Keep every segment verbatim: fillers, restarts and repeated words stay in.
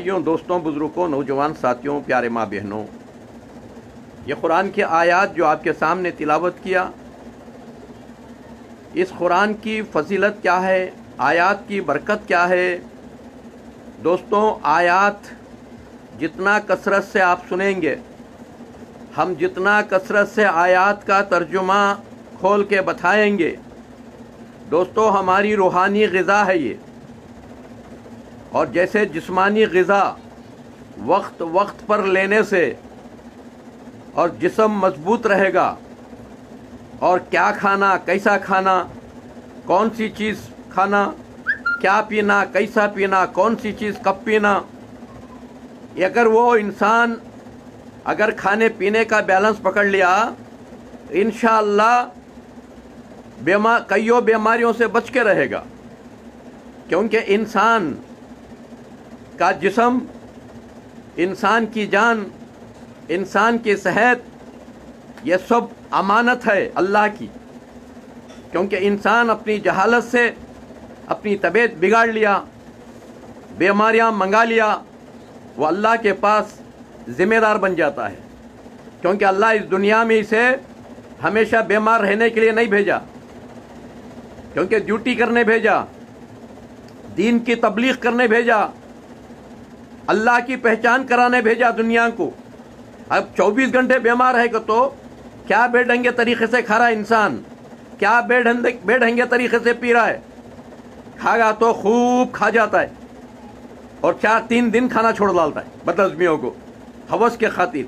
भाइयों, दोस्तों, बुजुर्गों, नौजवान साथियों, प्यारे माँ बहनों, ये कुरान की आयत जो आपके सामने तिलावत किया, इस कुरान की फजीलत क्या है, आयत की बरकत क्या है। दोस्तों, आयत जितना कसरत से आप सुनेंगे, हम जितना कसरत से आयत का तर्जुमा खोल के बताएंगे, दोस्तों हमारी रूहानी ग़िज़ा है ये। और जैसे जिस्मानी ग़िज़ा वक्त वक्त पर लेने से और जिस्म मजबूत रहेगा, और क्या खाना, कैसा खाना, कौन सी चीज़ खाना, क्या पीना, कैसा पीना, कौन सी चीज़ कब पीना, अगर वो इंसान अगर खाने पीने का बैलेंस पकड़ लिया, इंशाअल्लाह बीमार कईयों बीमारियों से बच के रहेगा। क्योंकि इंसान का जिस्म, इंसान की जान, इंसान की सेहत, ये सब अमानत है अल्लाह की। क्योंकि इंसान अपनी जहालत से अपनी तबीयत बिगाड़ लिया, बीमारियां मंगा लिया, वो अल्लाह के पास ज़िम्मेदार बन जाता है। क्योंकि अल्लाह इस दुनिया में इसे हमेशा बीमार रहने के लिए नहीं भेजा, क्योंकि ड्यूटी करने भेजा, दीन की तबलीग करने भेजा, अल्लाह की पहचान कराने भेजा दुनिया को। अब चौबीस घंटे बीमार है तो क्या बेढंगे तरीके से खा रहा है इंसान, क्या बेढंगे बेढंगे तरीके से पी रहा है। खागा तो खूब खा जाता है और चार तीन दिन खाना छोड़ डालता है बदहज़मियों को हवस के खातिर,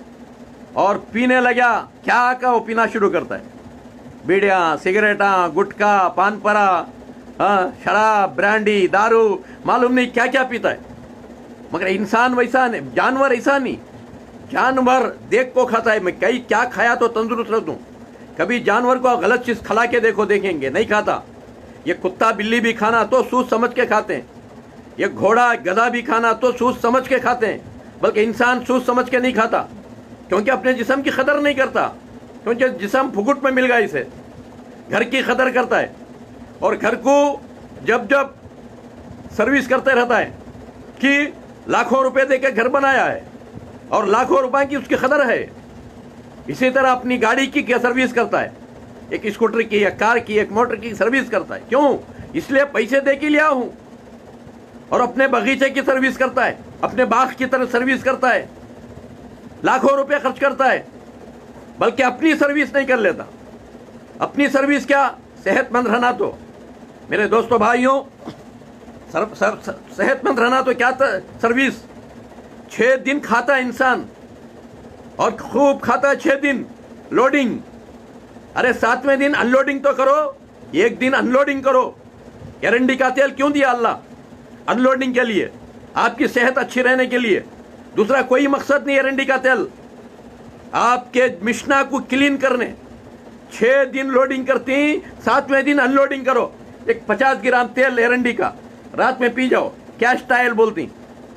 और पीने लगा क्या का वो पीना शुरू करता है। बीड़ियाँ, सिगरेटा, गुटखा, पान परा, हाँ, शराब, ब्रांडी, दारू, मालूम नहीं क्या क्या पीता है। मगर इंसान वैसा नहीं, जानवर ऐसा नहीं। जानवर देख को खाता है, मैं कई क्या खाया तो तंदुरुस्त रहूँ। कभी जानवर को गलत चीज़ खिला के देखो, देखेंगे नहीं खाता। ये कुत्ता बिल्ली भी खाना तो सोच समझ के खाते हैं, ये घोड़ा गधा भी खाना तो सोच समझ के खाते हैं, बल्कि इंसान सोच समझ के नहीं खाता। क्योंकि अपने जिस्म की कदर नहीं करता, क्योंकि जिस्म फुकुट में मिल गया इसे। घर की कदर करता है और घर को जब जब सर्विस करते रहता है कि लाखों रुपए दे के घर बनाया है और लाखों रुपए की उसकी कदर है। इसी तरह अपनी गाड़ी की क्या सर्विस करता है, एक स्कूटर की, एक कार की, एक मोटर की सर्विस करता है। क्यों? इसलिए पैसे दे के लिया हूं। और अपने बगीचे की सर्विस करता है, अपने बाग की तरह सर्विस करता है, लाखों रुपए खर्च करता है, बल्कि अपनी सर्विस नहीं कर लेता। अपनी सर्विस क्या? सेहतमंद रहना। तो मेरे दोस्तों भाइयों, सर, सर, सर, सेहतमंद रहना तो क्या सर्विस? छः दिन खाता है इंसान और खूब खाता है छः दिन लोडिंग। अरे सातवें दिन अनलोडिंग तो करो, एक दिन अनलोडिंग करो। एरंडी का तेल क्यों दिया अल्लाह? अनलोडिंग के लिए, आपकी सेहत अच्छी रहने के लिए। दूसरा कोई मकसद नहीं एरंडी का तेल, आपके मिश्ना को क्लीन करने। छः दिन लोडिंग करती, सातवें दिन अनलोडिंग करो। एक पचास ग्राम तेल एरंडी का रात में पी जाओ, कैश टाइल बोलती,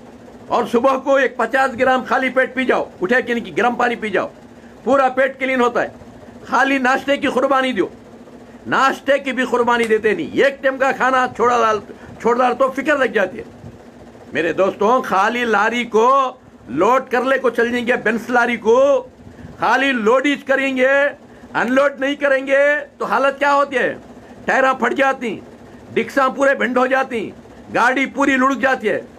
और सुबह को एक पचास ग्राम खाली पेट पी जाओ, उठे कि नहीं गर्म पानी पी जाओ, पूरा पेट क्लीन होता है। खाली नाश्ते की कुर्बानी दो, नाश्ते की भी कुर्बानी देते नहीं। एक टाइम का खाना छोड़ा डाल छोड़ डाल तो फिक्र लग जाती है। मेरे दोस्तों, खाली लारी को लोड कर ले को चल जाएंगे, बेंस लारी को खाली लोडिज करेंगे, अनलोड नहीं करेंगे तो हालत क्या होती है? टायरा फट जाती, डिक्सा पूरे भिंड हो जाती, गाड़ी पूरी लुढ़क जाती है।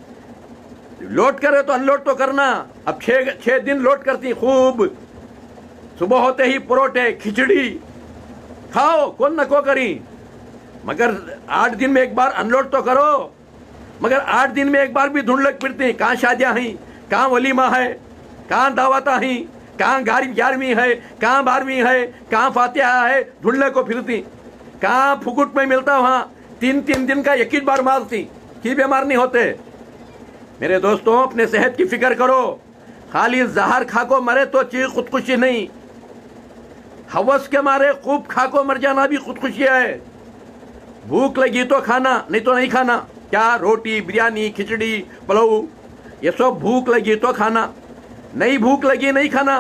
लोड करे तो अनलोड तो करना। अब छः छः दिन लोड करती खूब, सुबह होते ही परोठे खिचड़ी खाओ, कौन न को करी, मगर आठ दिन में एक बार अनलोड तो करो। मगर आठ दिन में एक बार भी ढूंढ फिरती, कहाँ शादियाँ हैं, कहाँ वलीमा है, कहाँ दावता हैं, कहाँ ग्यारहवीं है, कहाँ बारहवीं है, कहाँ फातिहा है, ढूंढने को फिरती। कहाँ फुकुट में मिलता वहाँ तीन तीन दिन का एक ही बार मारती, की बीमार नहीं होते। मेरे दोस्तों, अपने सेहत की फिक्र करो। खाली जहर खा को मरे तो चीज खुदकुशी नहीं, हवस के मारे खूब खा को मर जाना भी खुदकुशी है। भूख लगी तो खाना, नहीं तो नहीं खाना। क्या? रोटी, बिरयानी, खिचड़ी, पुलाव, ये सब भूख लगी तो खाना, नहीं भूख लगी नहीं खाना।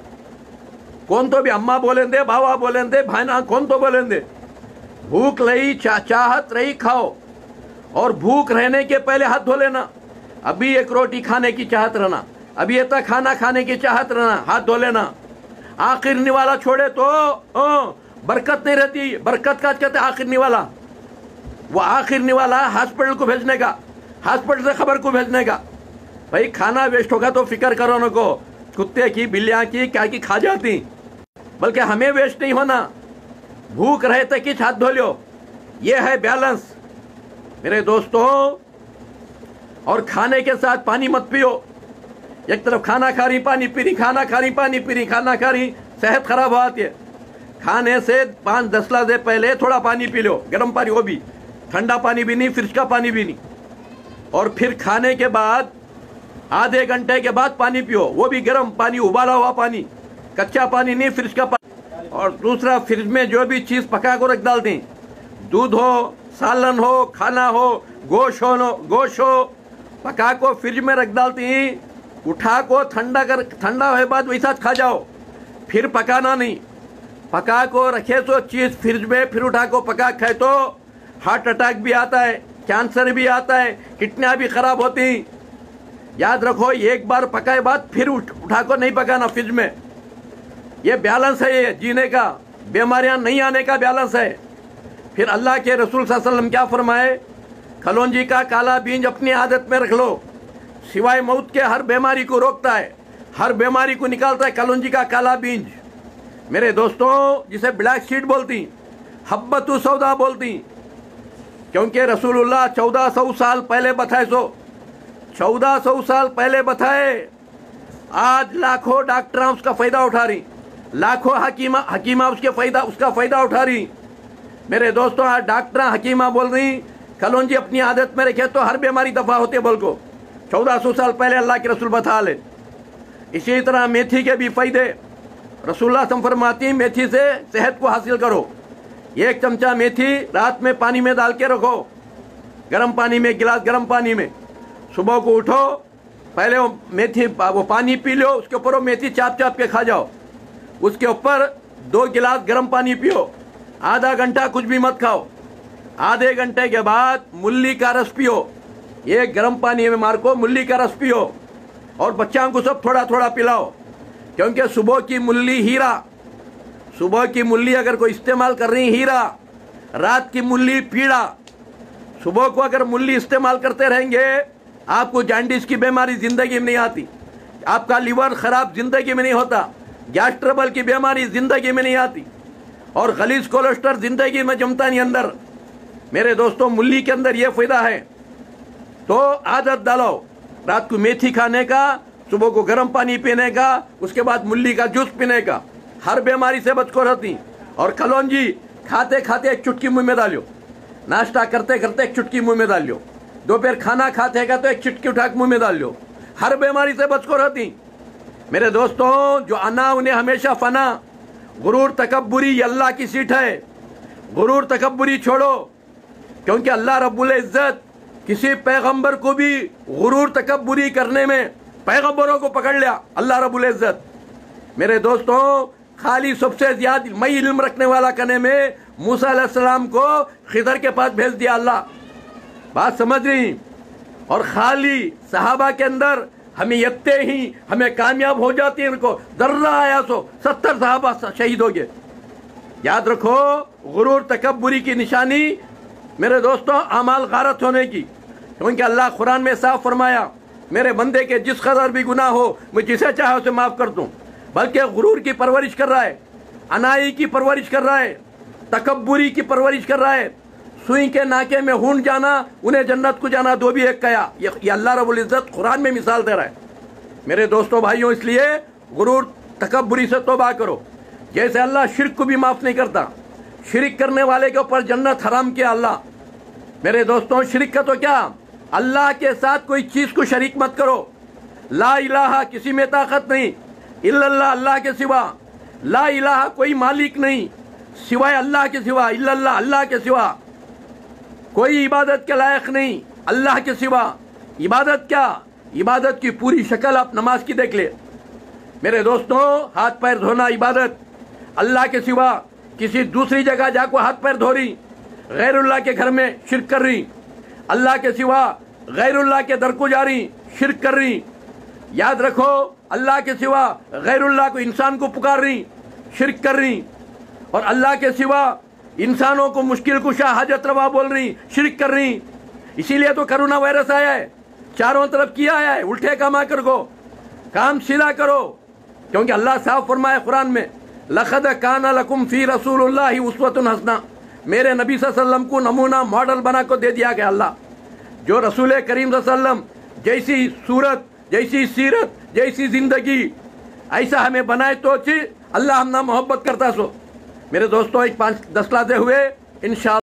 कौन तो भी अम्मा बोलेंदे, बाबा बोलेंदे, भाईना कौन तो बोलेंदे। भूख लगी, चा, चाहत रही खाओ, और भूख रहने के पहले हाथ धो लेना। अभी एक रोटी खाने की चाहत रहना, अभी ये तक खाना खाने की चाहत रहना, हाथ धो लेना। आखिर निवाला छोड़े तो ओ, बरकत नहीं रहती। बरकत का कहते आखिर निवाला, वो आखिर निवाला हॉस्पिटल को भेजने का, हॉस्पिटल से खबर को भेजने का। भाई खाना वेस्ट होगा तो फिक्र करो न को, कुत्ते की बिल्लियाँ की क्या की खा जाती, बल्कि हमें वेस्ट नहीं होना। भूख रहे तक ही हाथ धो लो, ये है बैलेंस मेरे दोस्तों। और खाने के साथ पानी मत पियो। एक तरफ खाना खा रही पानी पी रही, खाना खा रही पानी पी रही, खाना खा रही, सेहत खराब हो आती है। खाने से पाँच दस लम्हे पहले थोड़ा पानी पी लो, गर्म पानी, वो भी ठंडा पानी भी नहीं, फ्रिज का पानी भी नहीं। और फिर खाने के बाद आधे घंटे के बाद पानी पियो, वो भी गर्म पानी, उबाला हुआ पानी, कच्चा पानी नहीं, फ्रिज का पानी। और दूसरा, फ्रिज में जो भी चीज़ पका को रख डालते हैं, दूध हो, सालन हो, खाना हो, गोश्त हो, गोश्त हो, पका को फ्रिज में रख डालती हैं। उठा को ठंडा कर, ठंडा होने बाद वैसा खा जाओ, फिर पकाना नहीं। पका को रखे तो चीज़ फ्रिज में, फिर उठा को पका खाए तो हार्ट अटैक भी आता है, कैंसर भी आता है, किडनियाँ भी खराब होती। याद रखो, एक बार पकाए बाद फिर उठ, उठा को नहीं पकाना फ्रिज में। ये बैलेंस है, ये जीने का, बीमारियां नहीं आने का बैलेंस है। फिर अल्लाह के रसूल सल्लल्लाहु अलैहि वसल्लम क्या फरमाए, कलौंजी का काला बीज अपनी आदत में रख लो, सिवाय मौत के हर बीमारी को रोकता है, हर बीमारी को निकालता है कलौंजी का काला बीज। मेरे दोस्तों, जिसे ब्लैक सीड बोलती, हब्बतु सौदा बोलती, क्योंकि रसूलुल्लाह चौदह सौ साल पहले बताए, सो चौदह सौ साल पहले बताए। आज लाखों डॉक्टर उसका फायदा उठा रही, लाखों हकीमा हकीमा उसके फायदा उसका फायदा उठा रही। मेरे दोस्तों, आज डॉक्टर हकीमा बोल रही कलौंजी अपनी आदत में रखे तो हर बीमारी दफा होते बोल को। चौदह सौ साल पहले अल्लाह के रसूल बता ले। इसी तरह मेथी के भी फायदे रसूलुल्लाह सम फरमाती, मेथी से सेहत को हासिल करो। एक चमचा मेथी रात में पानी में डाल के रखो, गर्म पानी में, गिलास गर्म पानी में। सुबह को उठो, पहले वो मेथी वो पानी पी लो, उसके ऊपर वो मेथी चाप चाप के खा जाओ। उसके ऊपर दो गिलास गर्म पानी पियो, आधा घंटा कुछ भी मत खाओ। आधे घंटे के बाद मूली का रस पियो, एक गर्म पानी में मार को मूली का रस पियो, और बच्चों को सब थोड़ा थोड़ा पिलाओ। क्योंकि सुबह की मूली हीरा, सुबह की मूली अगर कोई इस्तेमाल कर रही हीरा, रात की मूली पीड़ा। सुबह को अगर मूली इस्तेमाल करते रहेंगे, आपको जॉन्डिस की बीमारी जिंदगी में नहीं आती, आपका लीवर खराब जिंदगी में नहीं होता, गैस ट्रबल की बीमारी जिंदगी में नहीं आती, और गलीज कोलेस्ट्रॉल जिंदगी में जमता नहीं अंदर। मेरे दोस्तों, मूली के अंदर ये फायदा है। तो आदत डालो रात को मेथी खाने का, सुबह को गर्म पानी पीने का, उसके बाद मूली का जूस पीने का, हर बीमारी से बच को रहती। और कलौंजी खाते खाते एक चुटकी मुंह में डालियो, नाश्ता करते करते एक चुटकी मुंह में डालियो, दोपहर खाना खाते का तो एक चुटकी उठा के मुंह में डाल लो, हर बीमारी से बच को रहती। मेरे दोस्तों, जो अना उन्हें हमेशा फना, गुरूर तकब्बुरी ये अल्लाह की सीट है। गुरूर तकब्बुरी छोड़ो, क्योंकि अल्लाह रब्बुल इज्जत किसी पैगंबर को भी गुरूर तकब्बुरी करने में पैगंबरों को पकड़ लिया अल्लाह रब्बुल इज्जत। मेरे दोस्तों, खाली सबसे ज्यादा मई इल्म रखने वाला करने में मूसा अलैहिस्सलाम को खिदर के पास भेज दिया अल्लाह। बात समझ रही? और खाली सहाबा के अंदर हमें यत्ते ही हमें कामयाब हो जाती है, उनको दर्रा आया सो सत्तर सहाबा शहीद हो गए। याद रखो, गुरूर तकब्बुरी की निशानी मेरे दोस्तों अमाल गारत होने की, क्योंकि अल्लाह कुरान में साफ फरमाया, मेरे बंदे के जिस कदर भी गुनाह हो मैं जिसे चाहे उसे माफ कर दूं। बल्कि गुरूर की परवरिश कर रहा है, अनाई की परवरिश कर रहा है, तकब्बुरी की परवरिश कर रहा है। सुई के नाके में हून जाना, उन्हें जन्नत को जाना, दो भी एक कया। ये, ये अल्लाह रब्बुल इज्जत कुरान में मिसाल दे रहा है। मेरे दोस्तों भाइयों, इसलिए गुरूर तकब्बुरी से तौबा करो। जैसे अल्लाह शिर्क को भी माफ नहीं करता, शिरिक करने वाले के ऊपर जन्नत हराम किया अल्लाह। मेरे दोस्तों, शिरिक का तो क्या, अल्लाह के साथ कोई चीज को शरीक मत करो। ला इलाहा किसी में ताकत नहीं, इल्लल्लाह अल्लाह के सिवा, ला इलाहा कोई मालिक नहीं सिवाय अल्लाह के सिवा, इल्लल्लाह अल्लाह के सिवा, कोई इबादत के लायक नहीं अल्लाह के सिवा। इबादत क्या, इबादत की पूरी शक्ल आप नमाज की देख ले। मेरे दोस्तों, हाथ पैर धोना इबादत, अल्लाह के सिवा किसी दूसरी जगह जाकर हाथ पैर धो रही, गैरुल्लाह के घर में शिरक कर रही, अल्लाह के सिवा غیر اللہ کے در کو جا رہی، شرک کر رہی. یاد رکھو اللہ کے سوا غیر اللہ کو انسان کو پکار رہی، شرک کر رہی، اور اللہ کے سوا انسانوں کو مشکل کشا حاجت روا بول رہی، شرک کر رہی. اسی لیے تو کرونا وائرس آیا ہے، چاروں طرف کیا آیا ہے. الٹے کما کر کو کام سیدھا کرو، کیونکہ اللہ صاف فرمائے قرآن میں لقد کان لکم فی رسول اللہ اسوۃ حسنہ. میرے نبی صلی اللہ علیہ وسلم کو نمونہ ماڈل بنا کو دے دیا گیا اللہ. جو رسول کریم صلی اللہ علیہ وسلم جیسی صورت، جیسی سیرت، جیسی زندگی ایسا ہمیں بنائے تو اچھی اللہ ہم نہ محبت کرتا سو. میرے دوستوں ایک پانچ دس لاتے ہوئے انشاءاللہ